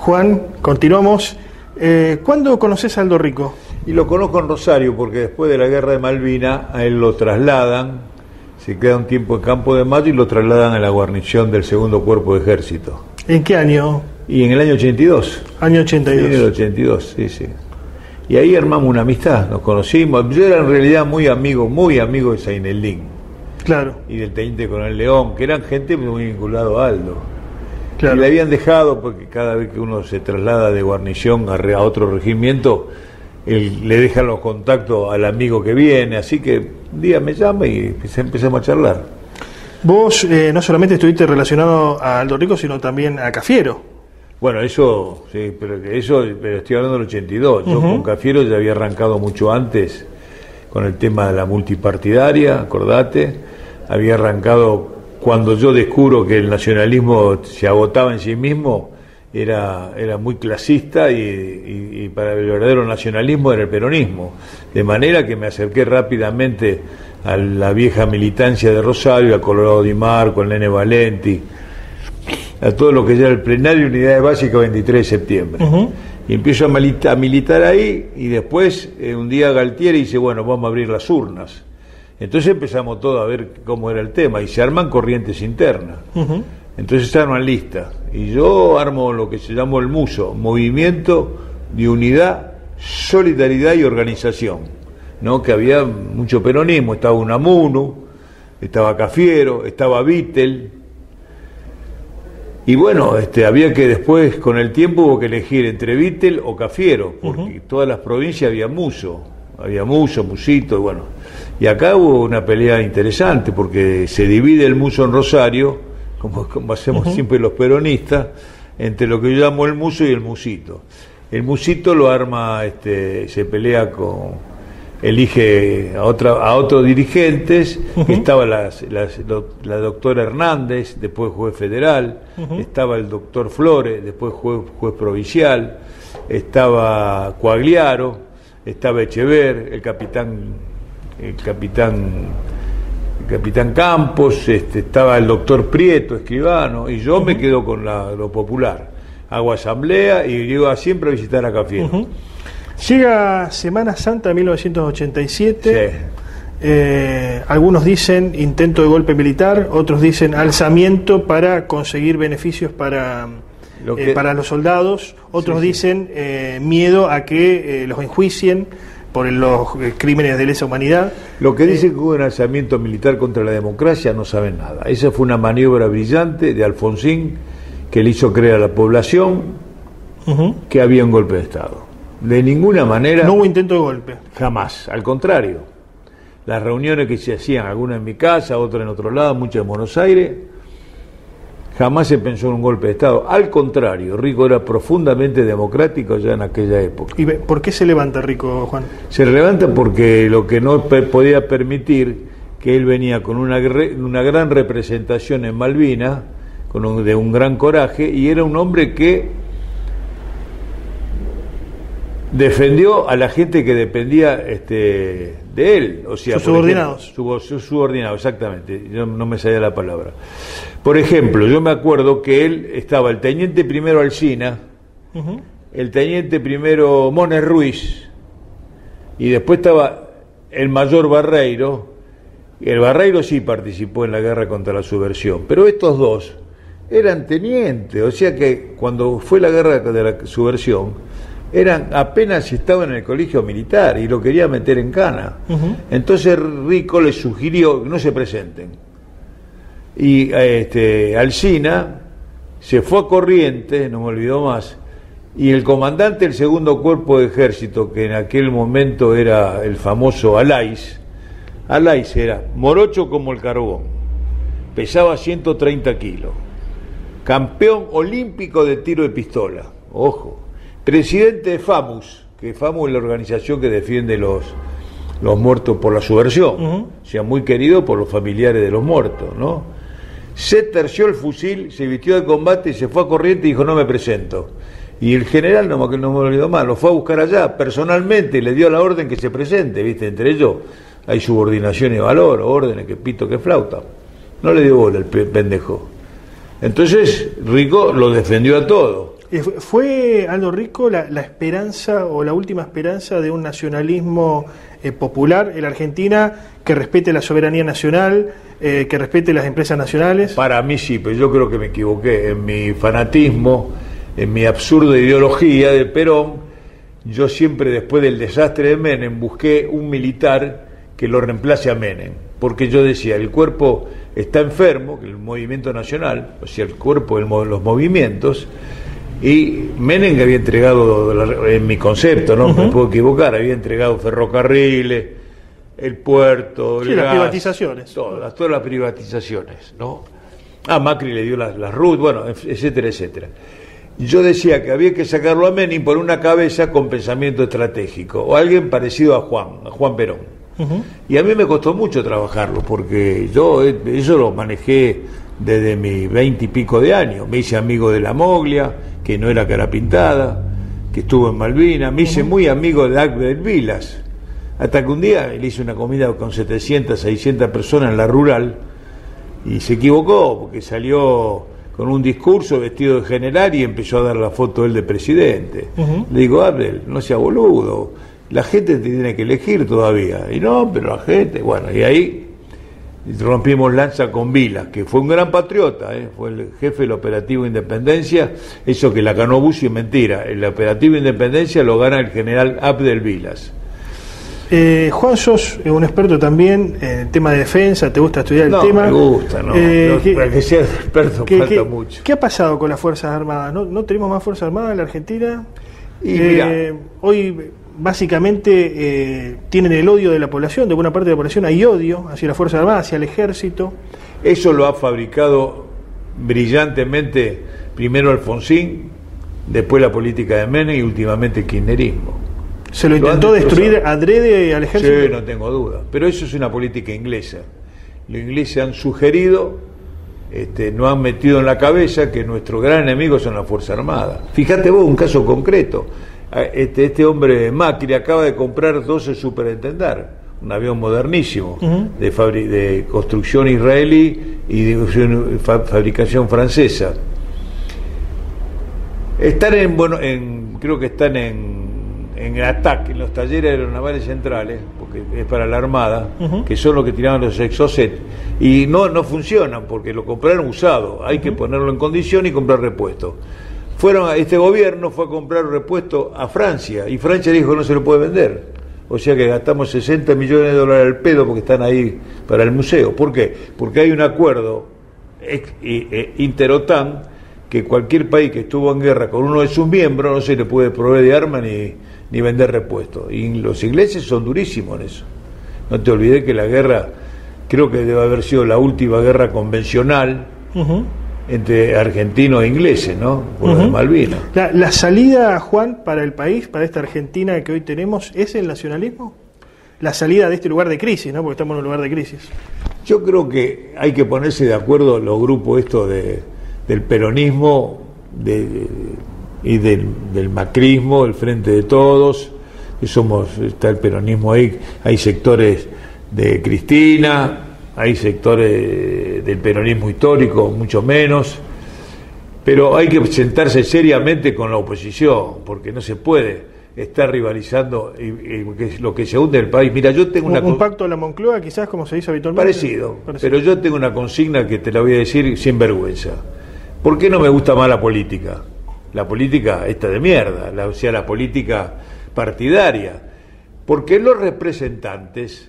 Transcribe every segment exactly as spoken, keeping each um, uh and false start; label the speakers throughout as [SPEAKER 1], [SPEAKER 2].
[SPEAKER 1] Juan, continuamos. Eh, ¿Cuándo conoces a Aldo Rico?
[SPEAKER 2] Y lo conozco en Rosario, porque después de la guerra de Malvinas, a él lo trasladan, se queda un tiempo en Campo de Mayo y lo trasladan a la guarnición del segundo cuerpo de ejército.
[SPEAKER 1] ¿En qué año?
[SPEAKER 2] Y en el año ochenta y dos.
[SPEAKER 1] Año ochenta y dos.
[SPEAKER 2] Sí, en el ochenta y dos, sí, sí. Y ahí armamos una amistad, nos conocimos. Yo era en realidad muy amigo, muy amigo de Saineldín.
[SPEAKER 1] Claro.
[SPEAKER 2] Y del teniente coronel León, que eran gente muy vinculado a Aldo.
[SPEAKER 1] Claro.
[SPEAKER 2] Y le habían dejado, porque cada vez que uno se traslada de guarnición a, re, a otro regimiento, él le deja los contactos al amigo que viene, así que un día me llama y empezamos a charlar.
[SPEAKER 1] Vos eh, no solamente estuviste relacionado a Aldo Rico, sino también a Cafiero.
[SPEAKER 2] Bueno, eso, sí, pero eso, pero estoy hablando del ochenta y dos. Yo uh-huh. con Cafiero ya había arrancado mucho antes con el tema de la multipartidaria, acordate. Había arrancado cuando yo descubro que el nacionalismo se agotaba en sí mismo, era, era muy clasista y, y, y para el verdadero nacionalismo era el peronismo. De manera que me acerqué rápidamente a la vieja militancia de Rosario, a Colorado Di Marco, al Nene Valenti, a todo lo que ya era el plenario Unidades Básicas veintitrés de septiembre. Uh-huh. Y empiezo a, milita, a militar ahí, y después eh, un día Galtieri dice, bueno, vamos a abrir las urnas. Entonces empezamos todo a ver cómo era el tema, y se arman corrientes internas. Uh-huh. Entonces se arman listas, y yo armo lo que se llamó el MUSO, Movimiento de Unidad, Solidaridad y Organización, ¿no? Que había mucho peronismo, estaba Unamuno, estaba Cafiero, estaba Vittel. Y bueno, este, había que después, con el tiempo, hubo que elegir entre Vittel o Cafiero, porque uh-huh. todas las provincias había muso, había muso, musito, y bueno. Y acá hubo una pelea interesante, porque se divide el muso en Rosario, como, como hacemos uh-huh. siempre los peronistas, entre lo que yo llamo el muso y el musito. El musito lo arma, este, se pelea con... elige a otra a otros dirigentes, uh-huh. estaba las, las, lo, la doctora Hernández, después juez federal, uh-huh. estaba el doctor Flores, después juez, juez provincial, estaba Coagliaro, estaba Echever, el capitán el capitán el capitán Campos, este, estaba el doctor Prieto, escribano, y yo uh-huh. me quedo con la, lo popular, hago asamblea y iba siempre a visitar a Cafiero. Uh-huh.
[SPEAKER 1] Llega Semana Santa de mil novecientos ochenta y siete, sí. eh, algunos dicen intento de golpe militar, otros dicen alzamiento para conseguir beneficios para, Lo que... eh, para los soldados, otros sí, dicen sí. Eh, miedo a que eh, los enjuicien por los eh, crímenes de lesa humanidad.
[SPEAKER 2] Lo que dicen eh, que hubo un alzamiento militar contra la democracia no saben nada. Esa fue una maniobra brillante de Alfonsín que le hizo creer a la población uh-huh. que había un golpe de Estado. De ninguna manera.
[SPEAKER 1] No hubo intento de golpe.
[SPEAKER 2] Jamás, al contrario. Las reuniones que se hacían, algunas en mi casa, otras en otro lado, muchas en Buenos Aires, jamás se pensó en un golpe de Estado. Al contrario, Rico era profundamente democrático ya en aquella época.
[SPEAKER 1] ¿Y por qué se levanta Rico, Juan?
[SPEAKER 2] Se levanta porque lo que no per- podía permitir, que él venía con una, una gran representación en Malvinas, con un, de un gran coraje, y era un hombre que defendió a la gente que dependía este, de él, o sea,
[SPEAKER 1] sus subordinados.
[SPEAKER 2] Ejemplo, su, su subordinado, exactamente, yo no me salía la palabra. Por ejemplo, yo me acuerdo que él estaba el teniente primero Alsina, uh-huh. el teniente primero Mones Ruiz, y después estaba el mayor Barreiro. El Barreiro sí participó en la guerra contra la subversión, pero estos dos eran tenientes, o sea que cuando fue la guerra de la subversión, eran apenas estaban en el colegio militar y lo quería meter en cana. Uh-huh. Entonces Rico les sugirió que no se presenten. Y este, Alsina se fue a Corrientes, no me olvido más, y el comandante del segundo cuerpo de ejército, que en aquel momento era el famoso Alaiz, Alaiz era morocho como el carbón, pesaba ciento treinta kilos, campeón olímpico de tiro de pistola, ojo, presidente de FAMUS, que FAMUS es la organización que defiende los, los muertos por la subversión, uh-huh. o sea, muy querido por los familiares de los muertos, ¿no? Se terció el fusil, se vistió de combate y se fue a Corrientes y dijo, no me presento. Y el general, no, no me olvido más, lo fue a buscar allá, personalmente, y le dio la orden que se presente, ¿viste? Entre ellos hay subordinación y valor, órdenes, que pito, que flauta. No le dio bola el pendejo. Entonces, Rico lo defendió a todo.
[SPEAKER 1] ¿Fue, Aldo Rico, la, la esperanza o la última esperanza de un nacionalismo eh, popular en la Argentina que respete la soberanía nacional, eh, que respete las empresas nacionales?
[SPEAKER 2] Para mí sí, pero yo creo que me equivoqué. En mi fanatismo, en mi absurda ideología del Perón, yo siempre, después del desastre de Menem, busqué un militar que lo reemplace a Menem. Porque yo decía, el cuerpo está enfermo, el movimiento nacional, o sea, el cuerpo de los movimientos. Y Menem había entregado, en mi concepto, no uh-huh. me puedo equivocar, había entregado ferrocarriles, el puerto, el
[SPEAKER 1] sí,
[SPEAKER 2] gas,
[SPEAKER 1] las privatizaciones.
[SPEAKER 2] Todas, todas las privatizaciones, ¿no? A Macri le dio las, las R U T, bueno, etcétera, etcétera. Yo decía que había que sacarlo a Menem por una cabeza con pensamiento estratégico, o alguien parecido a Juan, a Juan Perón. Uh-huh. Y a mí me costó mucho trabajarlo, porque yo eso lo manejé desde mis veinte y pico de años. Me hice amigo de la Moglia, que no era cara pintada, que estuvo en Malvinas. Me hice muy amigo de Abdel Vilas, hasta que un día le hice una comida con setecientas, seiscientas personas en la rural, y se equivocó, porque salió con un discurso vestido de general y empezó a dar la foto él de presidente. Uh-huh. Le digo, Abdel, no sea boludo, la gente te tiene que elegir todavía. Y no, pero la gente, bueno, y ahí rompimos lanza con Vilas, que fue un gran patriota, ¿eh? Fue el jefe del operativo Independencia. Eso que la ganó Bussi es mentira. El operativo Independencia lo gana el general Abdel Vilas.
[SPEAKER 1] Eh, Juan, sos un experto también en el tema de defensa, ¿te gusta estudiar el
[SPEAKER 2] no,
[SPEAKER 1] tema?
[SPEAKER 2] No, me gusta, no.
[SPEAKER 1] Eh,
[SPEAKER 2] no para que sea experto
[SPEAKER 1] ¿qué,
[SPEAKER 2] falta
[SPEAKER 1] qué,
[SPEAKER 2] mucho.
[SPEAKER 1] ¿Qué ha pasado con las Fuerzas Armadas? ¿No, no tenemos más Fuerzas Armadas en la Argentina?
[SPEAKER 2] Y
[SPEAKER 1] eh,
[SPEAKER 2] mirá,
[SPEAKER 1] hoy básicamente eh, tienen el odio de la población, de buena parte de la población hay odio hacia las Fuerzas Armadas, hacia el Ejército.
[SPEAKER 2] Eso lo ha fabricado brillantemente primero Alfonsín, después la política de Menem y últimamente el kirchnerismo.
[SPEAKER 1] ¿Se lo intentó destruir adrede al Ejército?
[SPEAKER 2] Sí, no tengo duda, pero eso es una política inglesa. Los ingleses han sugerido, este, no han metido en la cabeza que nuestro gran enemigo son las Fuerzas Armadas. Fíjate vos un caso concreto. Este, este hombre Macri acaba de comprar doce Superintendar, un avión modernísimo, uh-huh. de, fabri- de construcción israelí y de fa- fabricación francesa. Están en, bueno, en, creo que están en, en ataque en los talleres aeronavales centrales, porque es para la Armada, uh-huh. que son los que tiraban los Exocet, y no, no funcionan porque lo compraron usado, hay uh-huh. que ponerlo en condición y comprar repuestos. Fueron a, este gobierno fue a comprar repuesto a Francia y Francia dijo que no se lo puede vender, o sea que gastamos sesenta millones de dólares al pedo porque están ahí para el museo. ¿Por qué? Porque hay un acuerdo ex, eh, inter-OTAN que cualquier país que estuvo en guerra con uno de sus miembros no se le puede proveer de armas ni, ni vender repuestos, y los ingleses son durísimos en eso. No te olvides que la guerra creo que debe haber sido la última guerra convencional uh-huh. entre argentinos e ingleses, ¿no? Por uh-huh. lo de Malvinas.
[SPEAKER 1] La, la salida, Juan, para el país, para esta Argentina que hoy tenemos, ¿es el nacionalismo? La salida de este lugar de crisis, ¿no? Porque estamos en un lugar de crisis.
[SPEAKER 2] Yo creo que hay que ponerse de acuerdo los grupos estos de, del peronismo de, y del, del macrismo, el Frente de Todos, que somos, está el peronismo ahí, hay sectores de Cristina, hay sectores del peronismo histórico, mucho menos, pero hay que sentarse seriamente con la oposición, porque no se puede estar rivalizando y, y lo que se hunde el país. Mira, yo tengo
[SPEAKER 1] un,
[SPEAKER 2] una
[SPEAKER 1] un pacto de la Moncloa, quizás, como se dice habitualmente.
[SPEAKER 2] Parecido,
[SPEAKER 1] Parecido,
[SPEAKER 2] pero yo tengo una consigna que te la voy a decir sin vergüenza. ¿Por qué no me gusta más la política? La política esta de mierda, la, o sea, la política partidaria, porque los representantes,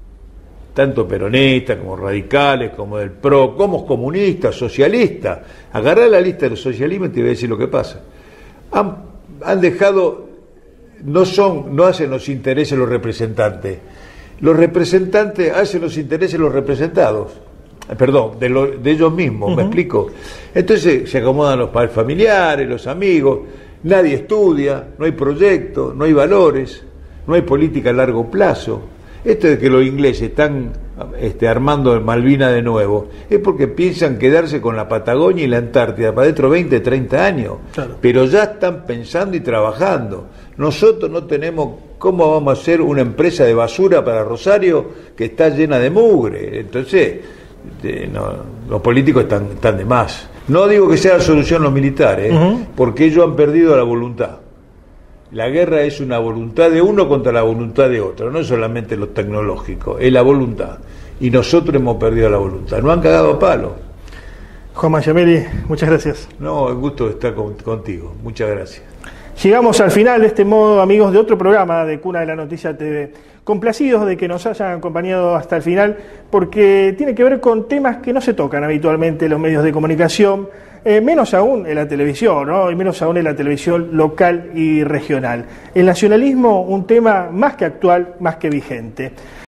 [SPEAKER 2] tanto peronistas como radicales, como del P R O, como comunistas, socialistas, agarrá la lista del socialismo y te voy a decir lo que pasa. Han, han dejado, no son, no hacen los intereses los representantes, los representantes hacen los intereses los representados, perdón, de, lo, de ellos mismos, uh-huh. ¿me explico? Entonces se acomodan los familiares, los amigos, nadie estudia, no hay proyectos, no hay valores, no hay política a largo plazo. Esto de que los ingleses están este, armando el Malvinas de nuevo es porque piensan quedarse con la Patagonia y la Antártida para dentro de veinte, treinta años, claro. Pero ya están pensando y trabajando. Nosotros no tenemos, ¿cómo vamos a hacer una empresa de basura para Rosario que está llena de mugre? Entonces, de, no, los políticos están, están de más. No digo que sea la solución los militares,
[SPEAKER 1] Uh-huh.
[SPEAKER 2] porque ellos han perdido la voluntad. La guerra es una voluntad de uno contra la voluntad de otro, no es solamente lo tecnológico, es la voluntad. Y nosotros hemos perdido la voluntad, nos han cagado a palo.
[SPEAKER 1] Juan Magliameli, muchas gracias.
[SPEAKER 2] No, el gusto de estar con, contigo, muchas gracias.
[SPEAKER 1] Llegamos al final de este modo, amigos, de otro programa de Cuna de la Noticia T V. Complacidos de que nos hayan acompañado hasta el final, porque tiene que ver con temas que no se tocan habitualmente en los medios de comunicación, eh, menos aún en la televisión, ¿no? Y menos aún en la televisión local y regional. El nacionalismo, un tema más que actual, más que vigente.